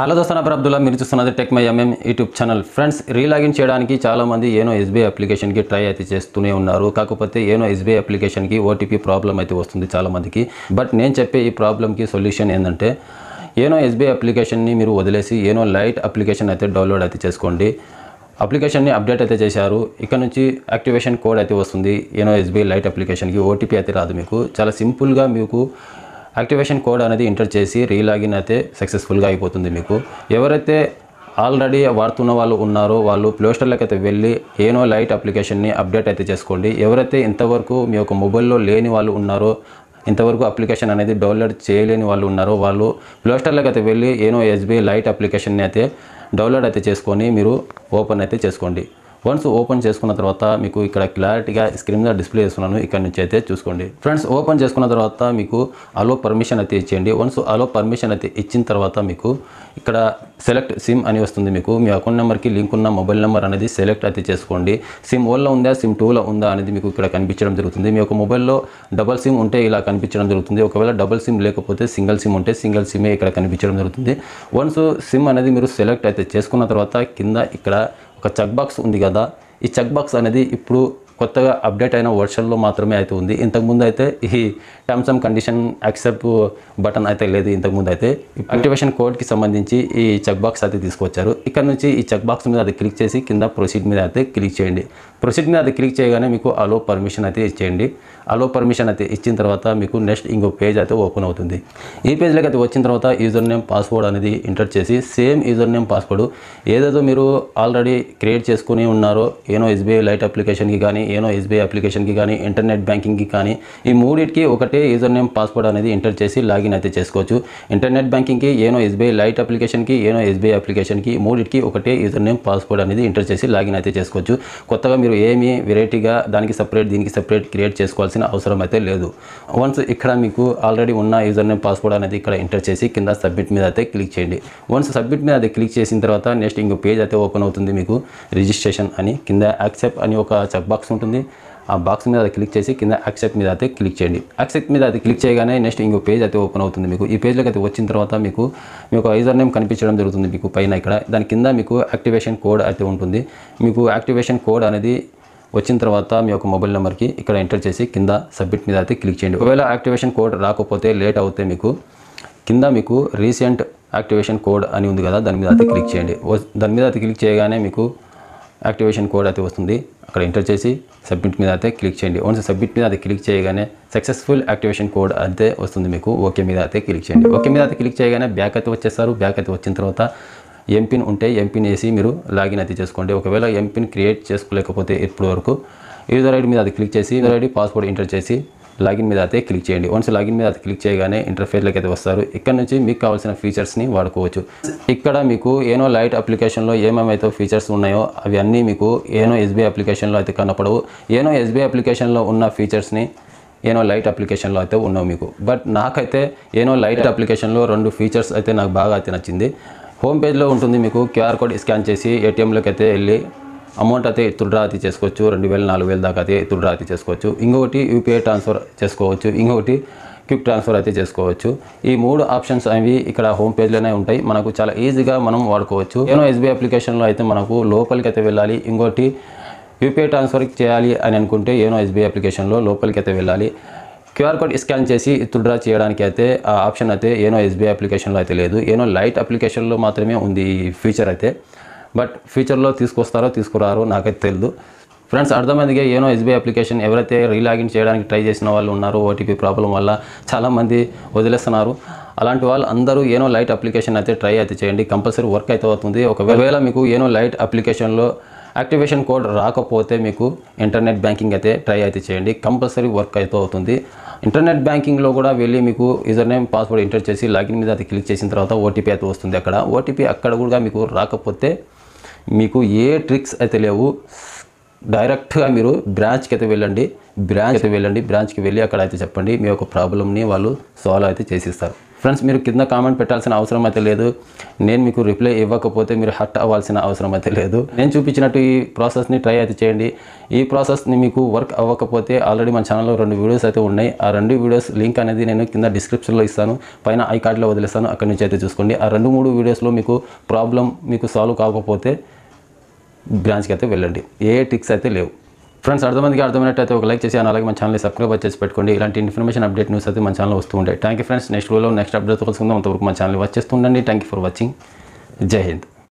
Hello దోస్త్, నా పేరు అబ్దుల్లా. మీరు చూస్తున్నది tech my MM YouTube channel. Friends, relogin చేయడానికి చాలామంది ఏనో ఎస్బీఐ అప్లికేషన్కి ట్రై అయితే చేస్తూనే ఉన్నారు. కాకపోతే ఏనో ఎస్బీఐ అప్లికేషన్కి ఓటీపీ ప్రాబ్లం అయితే వస్తుంది చాలామందికి. బట్ నేను చెప్పే ఈ ప్రాబ్లంకి సొల్యూషన్ ఏంటంటే, ఏనో ఎస్బీఐ అప్లికేషన్ని మీరు వదిలేసి ఏనో లైట్ అప్లికేషన్ అయితే డౌన్లోడ్ అయితే చేసుకోండి. అప్లికేషన్ని అప్డేట్ అయితే చేశారు. ఇక్కడ నుంచి యాక్టివేషన్ కోడ్ అయితే వస్తుంది. ఏనో ఎస్బీఐ లైట్ అప్లికేషన్కి ఓటీపీ అయితే రాదు. మీకు చాలా సింపుల్గా మీకు యాక్టివేషన్ కోడ్ అనేది ఎంటర్ చేసి రీలాగిన్ అయితే సక్సెస్ఫుల్గా అయిపోతుంది. మీకు ఎవరైతే ఆల్రెడీ వాడుతున్న వాళ్ళు ఉన్నారో వాళ్ళు ప్లేస్టోర్లోకి అయితే వెళ్ళి ఏనో లైట్ అప్లికేషన్ని అప్డేట్ అయితే చేసుకోండి. ఎవరైతే ఇంతవరకు మీ యొక్క మొబైల్లో లేని వాళ్ళు ఉన్నారో, ఇంతవరకు అప్లికేషన్ అనేది డౌన్లోడ్ చేయలేని వాళ్ళు ఉన్నారో వాళ్ళు ప్లేస్టోర్లోకి అయితే వెళ్ళి ఏనో ఎస్బీఐ లైట్ అప్లికేషన్ని అయితే డౌన్లోడ్ అయితే చేసుకొని మీరు ఓపెన్ అయితే చేసుకోండి. వన్స్ ఓపెన్ చేసుకున్న తర్వాత మీకు ఇక్కడ క్లారిటీగా స్క్రీన్ మీద డిస్ప్లే చేస్తున్నాను. ఇక్కడ నుంచి అయితే చూసుకోండి. ఫ్రెండ్స్, ఓపెన్ చేసుకున్న తర్వాత మీకు అలో పర్మిషన్ అయితే ఇచ్చేయండి. వన్స్ అలో పర్మిషన్ అయితే ఇచ్చిన తర్వాత మీకు ఇక్కడ సెలెక్ట్ సిమ్ అని వస్తుంది. మీకు మీ అకౌంట్ నెంబర్కి లింక్ ఉన్న మొబైల్ నెంబర్ అనేది సెలెక్ట్ అయితే చేసుకోండి. సిమ్ 1లో ఉందా, సిమ్ 2లో ఉందా అనేది మీకు ఇక్కడ కనిపించడం జరుగుతుంది. మీ యొక్క మొబైల్లో డబల్ సిమ్ ఉంటే ఇలా కనిపించడం జరుగుతుంది. ఒకవేళ డబల్ సిమ్ లేకపోతే సింగిల్ సిమ్ ఉంటే సింగిల్ సిమే ఇక్కడ కనిపించడం జరుగుతుంది. వన్స్ సిమ్ అనేది మీరు సెలెక్ట్ అయితే చేసుకున్న తర్వాత కింద ఇక్కడ ఒక చెక్ బాక్స్ ఉంది కదా, ఈ చెక్ బాక్స్ అనేది ఇప్పుడు కొత్తగా అప్డేట్ అయిన వర్షన్లో మాత్రమే అయితే ఉంది. ఇంతకుముందు అయితే ఈ terms and condition accept button అయితే లేదు. ఇంతకుముందు అయితే యాక్టివేషన్ కోడ్కి సంబంధించి ఈ చెక్ బాక్స్ అయితే తీసుకొచ్చారు. ఇక్కడ నుంచి ఈ చెక్ బాక్స్ మీద అది క్లిక్ చేసి కింద ప్రొసీడ్ మీద అయితే క్లిక్ చేయండి. ప్రొసీడ్ మీద అది క్లిక్ చేయగానే మీకు అలో పర్మిషన్ అయితే ఇచ్చేయండి. అలో పర్మిషన్ అయితే ఇచ్చిన తర్వాత మీకు నెక్స్ట్ ఇంకో పేజ్ అయితే ఓపెన్ అవుతుంది. ఈ పేజ్లోకి అయితే వచ్చిన తర్వాత యూజర్ నేమ్ పాస్వర్డ్ అనేది ఎంటర్ చేసి సేమ్ యూజర్ నేమ్ పాస్వర్డ్ ఏదైతే మీరు ఆల్రెడీ క్రియేట్ చేసుకుని ఉన్నారో ఏనో ఎస్బీఐ లైట్ అప్లికేషన్కి కానీ, ఏనో ఎస్బీఐ అప్లికేషన్కి కానీ, ఇంటర్నెట్ బ్యాంకింగ్కి కానీ, ఈ మూడింటికి ఒకటే యూజర్ నేమ్ పాస్వర్డ్ అనేది ఎంటర్ చేసి లాగిన్ అయితే చేసుకోవచ్చు. ఇంటర్నెట్ బ్యాంకింగ్కి, ఏనో ఎస్బీఐ లైట్ అప్లికేషన్కి, ఏనో ఎస్బీఐ అప్లికేషన్కి మూడింటికి ఒకటే యూజర్ నేమ్ పాస్వర్డ్ అనేది ఎంటర్ చేసి లాగిన్ అయితే చేసుకోవచ్చు. కొత్తగా మీరు ఏమీ వెరైటీగా దానికి సపరేట్ దీనికి సపరేట్ క్రియేట్ చేసుకోవాల్సిన అవసరం అయితే లేదు. వన్స్ ఇక్కడ మీకు ఆల్రెడీ ఉన్న యూజర్ నేమ్ పాస్వర్డ్ అనేది ఇక్కడ ఎంటర్ చేసి కింద సబ్మిట్ మీద అయితే క్లిక్ చేయండి. వన్స్ సబ్మిట్ మీద అయితే క్లిక్ చేసిన తర్వాత నెక్స్ట్ ఇంకో పేజ్ అయితే ఓపెన్ అవుతుంది. మీకు రిజిస్ట్రేషన్ అని కింద యాక్సెప్ట్ అని ఒక చెక్ బాక్స్ ఉంటుంది. ఆ బాక్స్ మీద అది క్లిక్ చేసి కింద యాక్సెప్ట్ మీద అయితే క్లిక్ చేయండి. యాక్సెప్ట్ మీద అది క్లిక్ చేయగానే నెక్స్ట్ ఇంకో పేజ్ అయితే ఓపెన్ అవుతుంది. మీకు ఈ పేజ్లోకి అయితే వచ్చిన తర్వాత మీకు యూజర్ నేమ్ కనిపించడం జరుగుతుంది. మీకు పైన ఇక్కడ దాని కింద మీకు యాక్టివేషన్ కోడ్ అయితే ఉంటుంది. మీకు యాక్టివేషన్ కోడ్ అనేది వచ్చిన తర్వాత మీ యొక్క మొబైల్ నెంబర్కి ఇక్కడ ఎంటర్ చేసి కింద సబ్మిట్ మీద అయితే క్లిక్ చేయండి. ఒకవేళ యాక్టివేషన్ కోడ్ రాకపోతే లేట్ అవుతే మీకు కింద మీకు రీసెంట్ యాక్టివేషన్ కోడ్ అని ఉంది కదా, దాని మీద అయితే క్లిక్ చేయండి. దాని మీద అయితే క్లిక్ చేయగానే మీకు యాక్టివేషన్ కోడ్ అయితే వస్తుంది. అక్కడ ఎంటర్ చేసి సబ్మిట్ మీద అయితే క్లిక్ చేయండి. వన్స్ సబ్మిట్ మీద అయితే క్లిక్ చేయగానే సక్సెస్ఫుల్ యాక్టివేషన్ కోడ్ అయితే వస్తుంది. మీకు ఓకే మీద అయితే క్లిక్ చేయండి. ఓకే మీద అయితే క్లిక్ చేయగానే బ్యాక్ అయితే వచ్చేస్తారు. బ్యాక్ అయితే వచ్చిన తర్వాత ఎంపిన్ ఉంటే ఎంపిన్ వేసి మీరు లాగిన్ అయితే చేసుకోండి. ఒకవేళ ఎంపిన్ క్రియేట్ చేసుకోలేకపోతే ఇప్పటి వరకు యూజర్ ఐడి మీద అది క్లిక్ చేసి యూజర్ ఐడి పాస్వర్డ్ ఎంటర్ చేసి లాగిన్ మీద అయితే క్లిక్ చేయండి. వన్స్ లాగిన్ మీద అయితే క్లిక్ చేయగానే ఇంటర్ఫేస్లోకి అయితే వస్తారు. ఇక్కడ నుంచి మీకు కావాల్సిన ఫీచర్స్ని వాడుకోవచ్చు. ఇక్కడ మీకు ఏనో లైట్ అప్లికేషన్లో ఏమేమైతే ఫీచర్స్ ఉన్నాయో అవి అన్నీ మీకు ఏనో ఎస్బీఐ అప్లికేషన్లో అయితే కనపడవు. ఏనో ఎస్బీఐ అప్లికేషన్లో ఉన్న ఫీచర్స్ని ఏనో లైట్ అప్లికేషన్లో అయితే ఉన్నావు మీకు. బట్ నాకైతే ఏనో లైట్ అప్లికేషన్లో 2 ఫీచర్స్ అయితే నాకు బాగా అయితే నచ్చింది. హోమ్ పేజ్లో ఉంటుంది. మీకు క్యూఆర్ కోడ్ స్కాన్ చేసి ఏటీఎంలోకి అయితే వెళ్ళి అమౌంట్ అయితే విత్డ్రా అయితే చేసుకోవచ్చు. 2000 4000 దాకా అయితే విత్డ్రా అయితే చేసుకోవచ్చు. ఇంకొకటి యూపీఐ ట్రాన్స్ఫర్ చేసుకోవచ్చు. ఇంకొకటి క్విక్ ట్రాన్స్ఫర్ అయితే చేసుకోవచ్చు. ఈ 3 ఆప్షన్స్ అవి ఇక్కడ హోమ్ పేజ్లోనే ఉంటాయి. మనకు చాలా ఈజీగా మనం వాడుకోవచ్చు. ఏనో ఎస్బీఐ అప్లికేషన్లో అయితే మనకు లోపలికి అయితే వెళ్ళాలి. ఇంకోటి యూపీఐ ట్రాన్స్ఫర్ చేయాలి అని అనుకుంటే ఏనో ఎస్బీఐ అప్లికేషన్లో లోపలికి అయితే వెళ్ళాలి. క్యూఆర్ కోడ్ స్కాన్ చేసి విత్డ్రా చేయడానికి అయితే ఆ ఆప్షన్ అయితే ఏనో ఎస్బీఐ అప్లికేషన్లో అయితే లేదు. ఏనో లైట్ అప్లికేషన్లో మాత్రమే ఉంది ఈ ఫీచర్ అయితే. బట్ ఫ్యూచర్లో తీసుకొస్తారో తీసుకురారో నాకైతే తెలియదు. ఫ్రెండ్స్, అర్థమైందిగా ఏనో ఎస్బీఐ అప్లికేషన్ ఎవరైతే రీలాగిన్ చేయడానికి ట్రై చేసిన వాళ్ళు ఉన్నారో ఓటీపీ ప్రాబ్లం వల్ల చాలామంది వదిలేస్తున్నారు. అలాంటి వాళ్ళు అందరూ ఏనో లైట్ అప్లికేషన్ అయితే ట్రై అయితే చేయండి. కంపల్సరీ వర్క్ అయితే అవుతుంది. ఒకవేళ మీకు ఏనో లైట్ అప్లికేషన్లో యాక్టివేషన్ కోడ్ రాకపోతే మీకు ఇంటర్నెట్ బ్యాంకింగ్ అయితే ట్రై అయితే చేయండి. కంపల్సరీ వర్క్ అయితే అవుతుంది. ఇంటర్నెట్ బ్యాంకింగ్లో కూడా వెళ్ళి మీకు యూజర్ నేమ్ పాస్వర్డ్ ఎంటర్ చేసి లాగిన్ మీద అయితే క్లిక్ చేసిన తర్వాత ఓటీపీ అయితే వస్తుంది. అక్కడ ఓటీపీ అక్కడ కూడా మీకు రాకపోతే మీకు ఏ ట్రిక్స్ అయితే లేవు. డైరెక్ట్గా మీరు బ్రాంచ్కి అయితే వెళ్ళండి. బ్రాంచ్కి వెళ్ళి అక్కడ అయితే చెప్పండి. మీ యొక్క ప్రాబ్లమ్ని వాళ్ళు సాల్వ్ అయితే చేసిస్తారు. ఫ్రెండ్స్ మీరు కింద కామెంట్ పెట్టాల్సిన అవసరం అయితే లేదు, నేను మీకు రిప్లై ఇవ్వకపోతే మీరు హర్ట్ అవ్వాల్సిన అవసరం అయితే లేదు. నేను చూపించినట్టు ఈ ప్రాసెస్ని ట్రై అయితే చేయండి. ఈ ప్రాసెస్ని మీకు వర్క్ అవ్వకపోతే ఆల్రెడీ మన ఛానల్లో 2 వీడియోస్ అయితే ఉన్నాయి. ఆ 2 వీడియోస్ లింక్ అనేది నేను కింద డిస్క్రిప్షన్లో ఇస్తాను, పైన ఐ కార్డ్లో వదిలేస్తాను, అక్కడి నుంచి అయితే చూసుకోండి. ఆ 2-3 వీడియోస్లో మీకు ప్రాబ్లం మీకు సాల్వ్ కాకపోతే బ్రాంచ్కి అయితే వెళ్ళండి. ఏ ట్రిక్స్ అయితే లేవు. ఫ్రెండ్స్ అర్థమైనట్టయితే ఒక లైక్ చేసి అలాగే మన ఛానల్ని సబ్స్క్రైబ్ చేసి పెట్టుకోండి. ఇలాంటి ఇన్ఫర్మేషన్ అప్డేట్ న్యూస్ అయితే మన ఛానల్లో వస్తూ ఉంటాయి. Thank you friends. నెక్స్ట్ వీడియోలో నెక్స్ట్ అప్డేట్ కలుసుకుందాం. అంతవరకు మన ఛానల్ వాచ్ చేస్తుండండి. Thank you for watching. జై హింద్.